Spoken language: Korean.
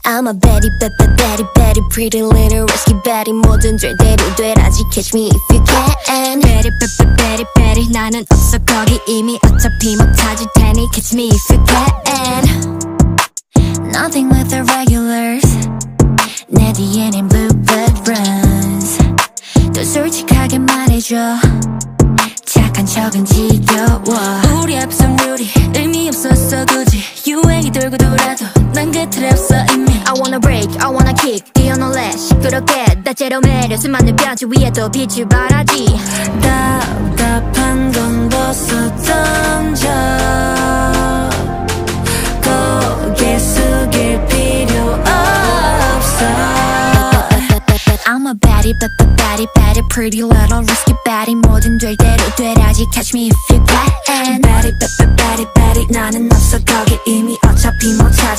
I'm a Betty, Betty, Betty, pretty little risky Betty. 뭐든 절대로 되라지 catch me if you can. Betty, Betty, Betty, 나는 없어 거기 이미 어차피 못 찾을 테니 catch me if you can. Nothing with the regulars. 내 뒤에는 bluebird runs. 또 솔직하게 말해줘. 착한 척은 지겨워. 우리 앞선 룰이 의미 없었어 굳이. 유행이 돌고 돌아도 난 그 틀에 없어 이미. I wanna break, I wanna kick, 뛰어놀래 시끄럽게 다채로 매력 수많은 뼈지 위에도 빛을 발하지. 답답한 건 벗어 던져. 고개 숙일 필요 없어. I'm a baddie, baddie, baddie, pretty little risky baddie. 뭐든 될 대로 되라지 catch me if you can. Betty, Betty, Betty, 나는 없어 거기 이미 어차피 못 찾을